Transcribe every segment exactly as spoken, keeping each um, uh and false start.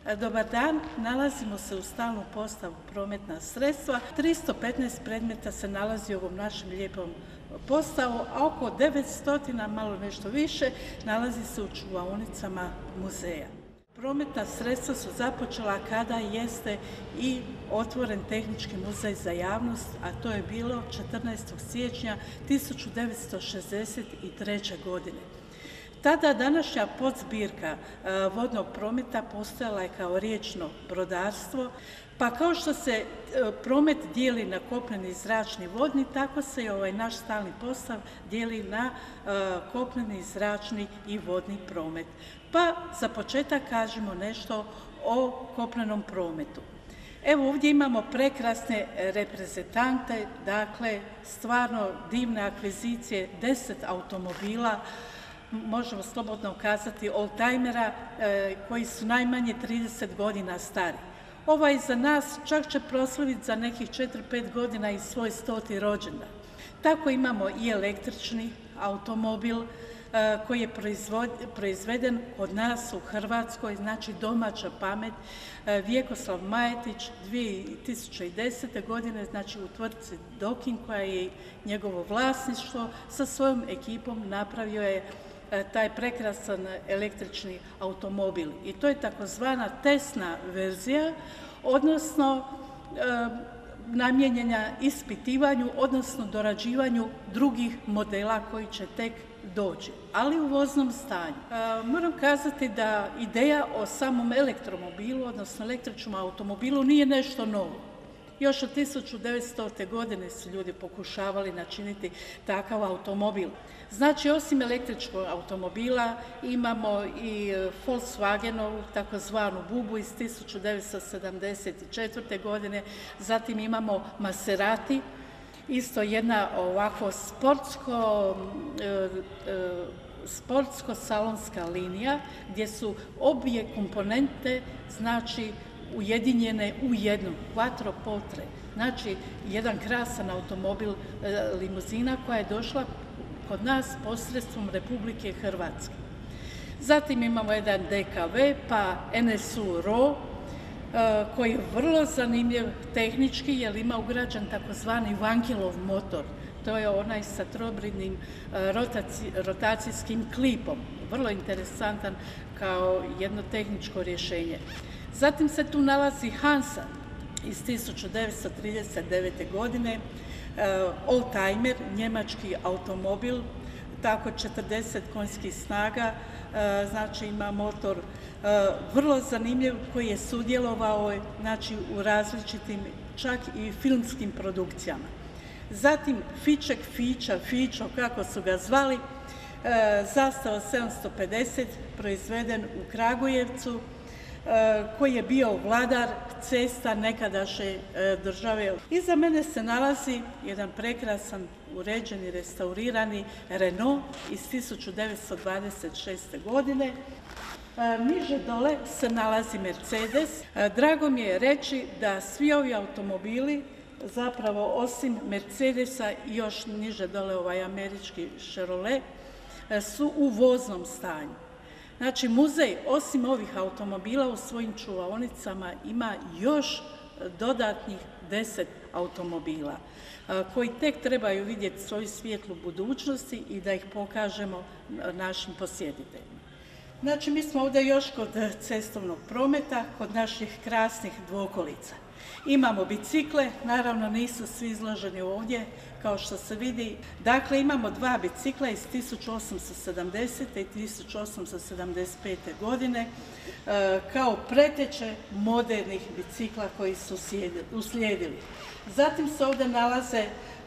Dobar dan, nalazimo se u stalnu postavu prometna sredstva. tristo petnaest predmeta se nalazi u ovom našem lijepom postavu, a oko devetsto, malo nešto više, nalazi se u čuvaonicama muzeja. Prometna sredstva su započela kada jeste i otvoren Tehnički muzej za javnost, a to je bilo četrnaestog siječnja tisuću devetsto šezdeset treće. godine. Tada današnja podzbirka vodnog prometa postojala je kao riječno brodarstvo, pa kao što se promet dijeli na kopneni, zračni, vodni, tako se i ovaj naš stalni postav dijeli na kopneni, zračni i vodni promet. Pa za početak kažemo nešto o kopnenom prometu. Evo ovdje imamo prekrasne reprezentante, dakle stvarno divne akvizicije, deset automobila, možemo slobodno kazati oldtimera e, koji su najmanje trideset godina stari. Ovaj za nas čak će proslaviti za nekih četiri pet godina i svoj stoti rođendan. Tako imamo i električni automobil e, koji je proizveden kod nas u Hrvatskoj, znači domaća pamet, e, Vjekoslav Majetić dvije tisuće desete. godine, znači u tvrtci Dokin, koja je njegovo vlasništvo, sa svojom ekipom napravio je taj prekrasan električni automobil. I to je takozvana testna verzija, odnosno e, namijenjena ispitivanju, odnosno dorađivanju drugih modela koji će tek doći, ali u voznom stanju. E, moram kazati da ideja o samom elektromobilu, odnosno električnom automobilu, nije nešto novo. Još od tisuću devetstote. godine su ljudi pokušavali načiniti takav automobil. Znači, osim električkog automobila imamo i Volkswagenovu takozvanu Bubu iz tisuću devetsto sedamdeset četvrte. godine, zatim imamo Maserati, isto jedna ovako sportsko, e, e, sportsko-salonska linija gdje su obje komponente, znači, ujedinjene u jednu, quattroporte, znači jedan krasan automobil, limuzina koja je došla kod nas posredstvom Republike Hrvatske. Zatim imamo jedan D K V, pa N S U R O, koji je vrlo zanimljiv tehnički jer ima ugrađen takozvani Vankilov motor. To je onaj sa trobridnim rotacijskim klipom, vrlo interesantan kao jedno tehničko rješenje. Zatim se tu nalazi Hansa iz tisuću devetsto trideset devete. godine, oldtimer, njemački automobil, tako četrdeset konjskih snaga, znači ima motor vrlo zanimljiv koji je sudjelovao, znači, u različitim čak i filmskim produkcijama. Zatim Fiček, Fiča, Fičo, kako su ga zvali, Zastava sedamsto pedeset, proizveden u Kragujevcu, koji je bio vladar cesta nekadašnje države. Iza mene se nalazi jedan prekrasan, uređeni, restaurirani Renault iz tisuću devetsto dvadeset šeste. godine. Niže dole se nalazi Mercedes. Drago mi je reći da svi ovi automobili, zapravo osim Mercedesa i još niže dole ovaj američki Chevrolet, su u voznom stanju. Znači, muzej osim ovih automobila u svojim čuvaonicama ima još dodatnih deset automobila koji tek trebaju vidjeti svoju svijetlu budućnosti i da ih pokažemo našim posjetiteljima. Znači, mi smo ovdje još kod cestovnog prometa, kod naših krasnih dvokolica. Imamo bicikle, naravno nisu svi izloženi ovdje, kao što se vidi. Dakle, imamo dva bicikla iz tisuću osamsto sedamdesete. i tisuću osamsto sedamdeset pete. godine, kao preteče modernih bicikla koji su uslijedili. Zatim se ovdje nalaze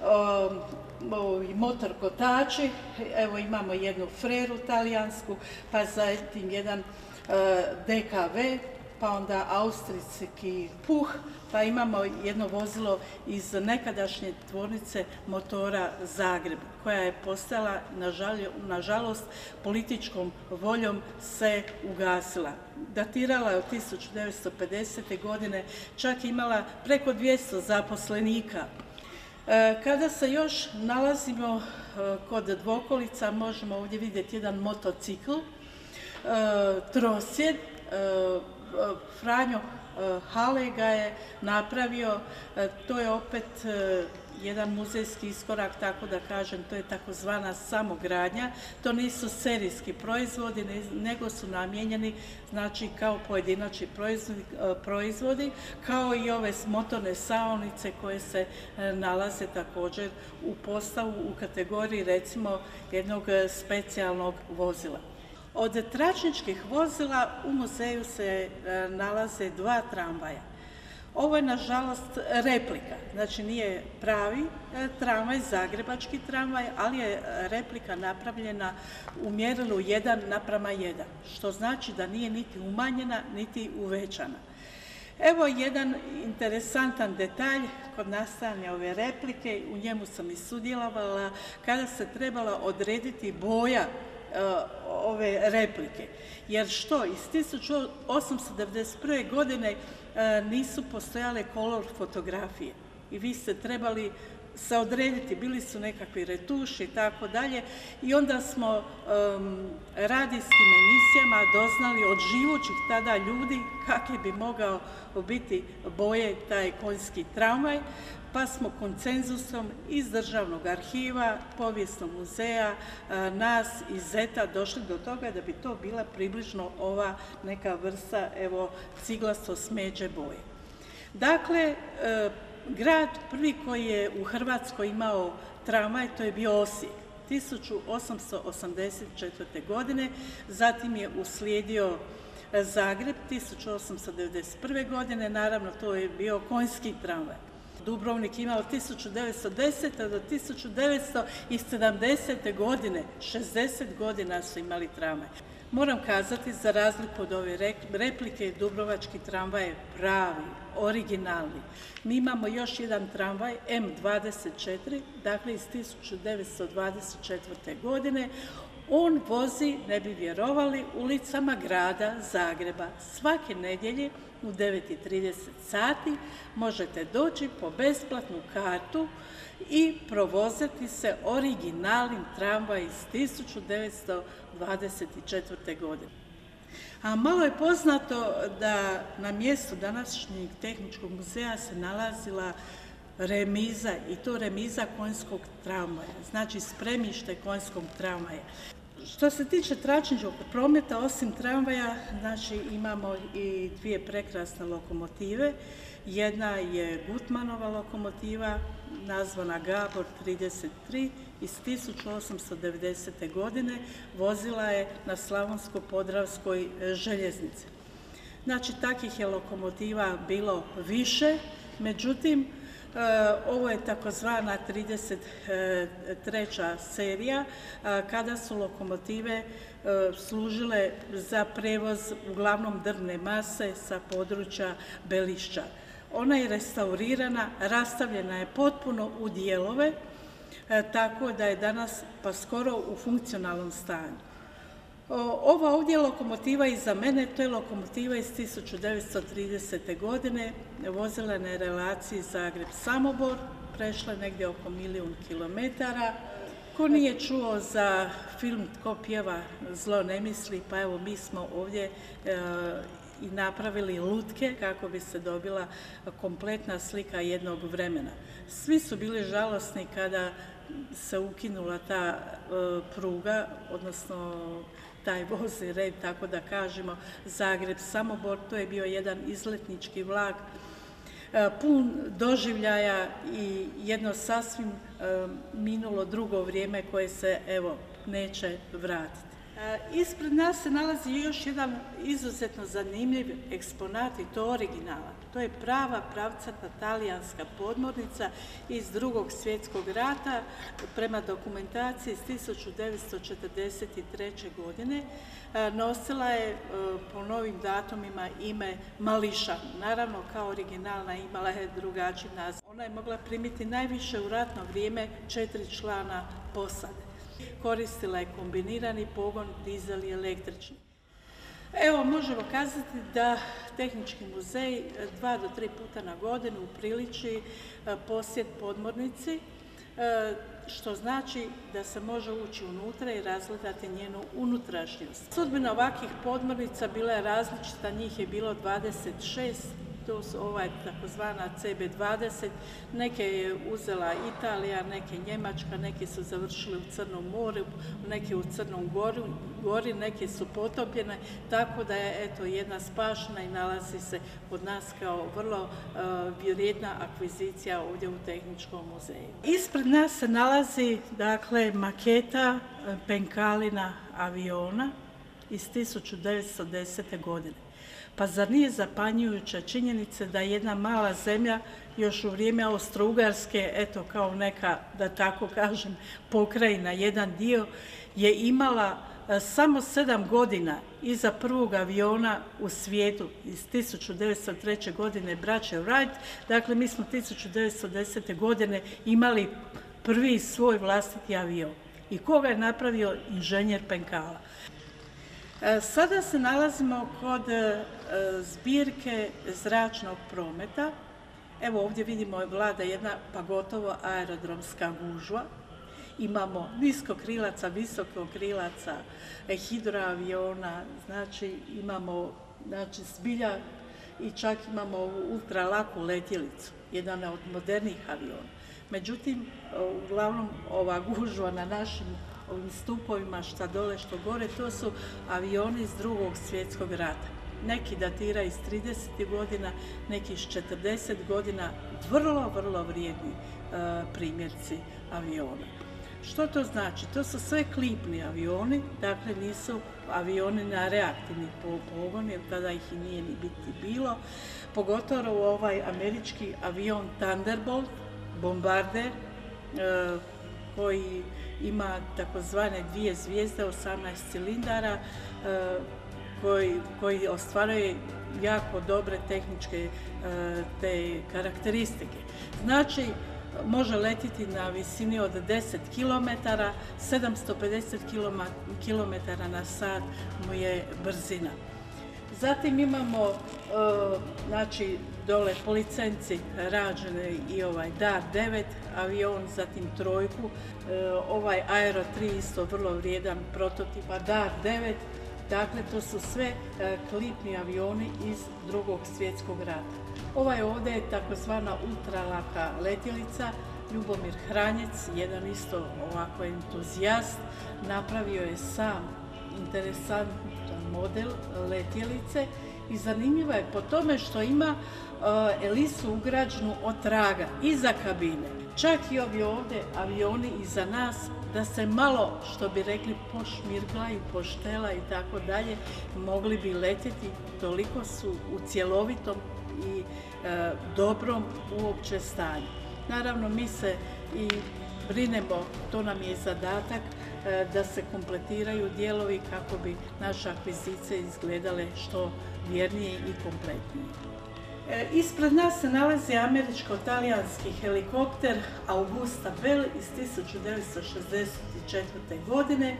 motor kotači, evo imamo jednu Freru talijansku, pa zatim jedan D K V, pa onda austrijski Puh, pa imamo jedno vozilo iz nekadašnje tvornice motora Zagreb, koja je postala, nažalost, političkom voljom se ugasila. Datirala je od tisuću devetsto pedesete. godine, čak imala preko dvjesto zaposlenika. Kada se još nalazimo kod dvokolica, možemo ovdje vidjeti jedan motocikl, trosjed, Franjo Hale ga je napravio, to je opet jedan muzejski iskorak, tako da kažem, to je takozvana samogradnja. To nisu serijski proizvodi, nego su namijenjeni, znači, kao pojedinačni proizvodi, kao i ove motorne saonice koje se nalaze također u postavu u kategoriji, recimo, jednog specijalnog vozila. Od tračničkih vozila u muzeju se nalaze dva tramvaja. Ovo je, nažalost, replika, znači nije pravi tramvaj, zagrebački tramvaj, ali je replika napravljena u mjerilu jedan naprama jedan, što znači da nije niti umanjena, niti uvećana. Evo jedan interesantan detalj kod nastajanja ove replike, u njemu sam i sudjelovala, kada se trebala odrediti boja ove replike. Jer što, iz tisuću osamsto devedeset prve. godine nisu postojale kolor fotografije i vi ste trebali se odrediti, bili su nekakvi retuši i tako dalje, i onda smo um, radijskim emisijama doznali od živućih tada ljudi kakve bi mogao biti boje taj konjski tramvaj, pa smo konsenzusom iz Državnog arhiva, Povijesnog muzeja, nas iz Zeta došli do toga da bi to bila približno ova neka vrsta, evo, ciglasto smeđe boje. Dakle, grad prvi koji je u Hrvatskoj imao tramvaj, to je bio Osijek, tisuću osamsto osamdeset četvrte. godine, zatim je uslijedio Zagreb tisuću osamsto devedeset prve. godine, naravno to je bio konjski tramvaj. Dubrovnik imao od tisuću devetsto desete. do tisuću devetsto sedamdesete. godine, šezdeset godina su imali tramvaj. Moram kazati, za razliku od ove replike, dubrovački tramvaj je pravi, originalni. Mi imamo još jedan tramvaj, M dvadeset četiri, dakle iz tisuću devetsto dvadeset četvrte. godine. On vozi, ne bi vjerovali, ulicama grada Zagreba. Svake nedjelje u devet i trideset sati možete doći po besplatnu kartu i provozati se originalnim tramvajem iz tisuću devetsto dvadeset četvrte. godine. A malo je poznato da na mjestu današnjeg Tehničkog muzeja se nalazila remiza, i to remiza konjskog tramvaja, znači spremište konjskog tramvaja. Što se tiče tračničkog prometa, osim tramvaja, znači imamo i dvije prekrasne lokomotive. Jedna je Gutmanova lokomotiva, nazvana Gabor trideset tri, iz tisuću osamsto devedesete. godine, vozila je na Slavonsko-podravskoj željeznici. Znači, takvih je lokomotiva bilo više, međutim, ovo je takozvana trideset treća serija, kada su lokomotive služile za prevoz uglavnom drvne mase sa područja Belišća. Ona je restaurirana, rastavljena je potpuno u dijelove, tako da je danas pa skoro u funkcionalnom stanju. Ova ovdje lokomotiva iza mene, to je lokomotiva iz tisuću devetsto tridesete. godine, vozila je na relaciji Zagreb-Samobor, prešla je negdje oko milijun kilometara. Ko nije čuo za film Tko pjeva zlo ne misli, pa evo mi smo ovdje e, i napravili lutke kako bi se dobila kompletna slika jednog vremena. Svi su bili žalosni kada se ukinula ta e, pruga, odnosno taj vozni red, tako da kažemo, Zagreb-Samobor. To je bio jedan izletnički vlak pun doživljaja i jedno sasvim minulo drugo vrijeme koje se, evo, neće vratiti. Ispred nas se nalazi još jedan izuzetno zanimljiv eksponat, i to originalan. To je prava pravcata talijanska podmornica iz Drugog svjetskog rata, prema dokumentaciji iz tisuću devetsto četrdeset treće. godine. Nosila je po novim datumima ime Mališa. Naravno, kao originalna imala je drugačiji naziv. Ona je mogla primiti najviše u ratno vrijeme četiri člana posade. Koristila je kombinirani pogon, dizel i električni. Evo, možemo kazati da Tehnički muzej dva do tri puta na godinu upriliči posjet podmornici što znači da se može ući unutra i razgledati njenu unutrašnjost. Sudbina ovakvih podmornica bila je različita, njih je bilo dvadeset šest, to su ovaj takozvana C B dvadeset, neke je uzela Italija, neke Njemačka, neke su završile u Crnom moru, neke u Crnom gori, neke su potopljene, tako da je eto jedna spašena i nalazi se kod nas kao vrlo uh, vrijedna akvizicija ovdje u Tehničkom muzeju. Ispred nas se nalazi dakle maketa Penkalina aviona iz tisuću devetsto desete. godine. Pa zar nije zapanjujuća činjenica da jedna mala zemlja još u vrijeme Austro-Ugarske, eto kao neka, da tako kažem, pokrajina, jedan dio, je imala samo sedam godina iza prvog aviona u svijetu iz tisuću devetsto treće. godine braće Wright. Dakle, mi smo tisuću devetsto desete. godine imali prvi svoj vlastiti avion. I koga je napravio? Inženjer Penkala. Sada se nalazimo kod zbirke zračnog prometa. Evo ovdje vidimo vlada jedna pa gotovo aerodromska gužva. Imamo niskokrilaca, visokokrilaca, hidroaviona, znači imamo znači, zbilja i čak imamo ultralaku letjelicu, jedan od modernih aviona. Međutim, uglavnom ova gužva na našim ovim stupovima, šta dole, što gore, to su avioni iz Drugog svjetskog rata. Neki datira iz tridesetih godina, neki iz četrdeset godina, vrlo, vrlo vrijedni e, primjerci aviona. Što to znači? To su sve klipni avioni, dakle nisu avioni na reaktivni pogon, jer tada ih i nije ni biti bilo. Pogotovo ovaj američki avion Thunderbolt, bombarder, e, koji ima takozvane dvije zvijezde, osamnaest cilindara, koji, koji ostvaruje jako dobre tehničke te karakteristike. Znači, može letiti na visini od deset kilometara, sedamsto pedeset kilometara na sat mu je brzina. Zatim imamo, znači, dole po licenci rađene i ovaj Dar devet avion, zatim trojku, ovaj Aero tri isto vrlo vrijedan prototip, a Dar devet, dakle to su sve klipni avioni iz Drugog svjetskog rata. Ovaj ovdje je takozvana ultralaka letjelica, Ljubomir Hranjec, jedan isto ovako entuzijast, napravio je sam interesantan model letjelice i zanimljiva je po tome što ima uh, elisu ugrađenu od traga iza kabine. Čak i ovi ovdje avioni iza nas, da se malo, što bi rekli, pošmirglaju, poštela i tako dalje, mogli bi letjeti, toliko su u cjelovitom i uh, dobrom uopće stanju. Naravno, mi se i brinemo, to nam je zadatak, da se kompletiraju dijelovi kako bi naše akvizicije izgledale što vjernije i kompletnije. Ispred nas se nalazi američko-talijanski helikopter Augusta Bell iz tisuću devetsto šezdeset četvrte. godine.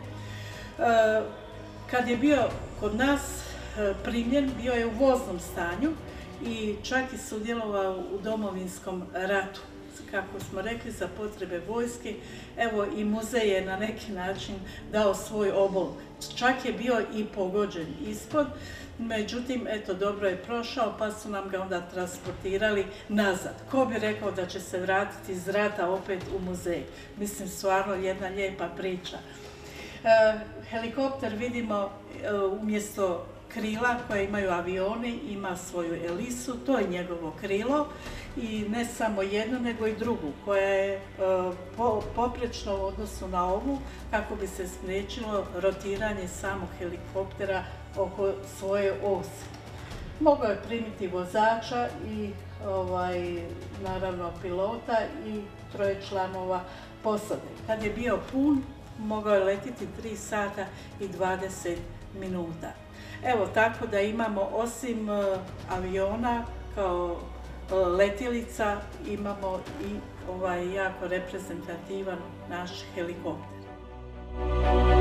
Kad je bio kod nas primljen, bio je u voznom stanju i čak i sudjelovao u Domovinskom ratu. Kako smo rekli, za potrebe vojske, evo i muzej je na neki način dao svoj obol. Čak je bio i pogođen ispod, međutim, eto, dobro je prošao, pa su nam ga onda transportirali nazad. Ko bi rekao da će se vratiti iz rata opet u muzej? Mislim, stvarno jedna lijepa priča. E, helikopter vidimo e, umjesto krila koje imaju avioni, ima svoju elisu, to je njegovo krilo i ne samo jedno, nego i drugu, koja je e, po, poprečno u odnosu na ovu, kako bi se spriječilo rotiranje samog helikoptera oko svoje ose. Mogao je primiti vozača i ovaj, naravno pilota i troje članova posade. Kad je bio pun, mogao je letiti tri sata i dvadeset minuta. Evo, tako da imamo osim uh, aviona kao uh, letjelica, imamo i ovaj jako reprezentativan naš helikopter.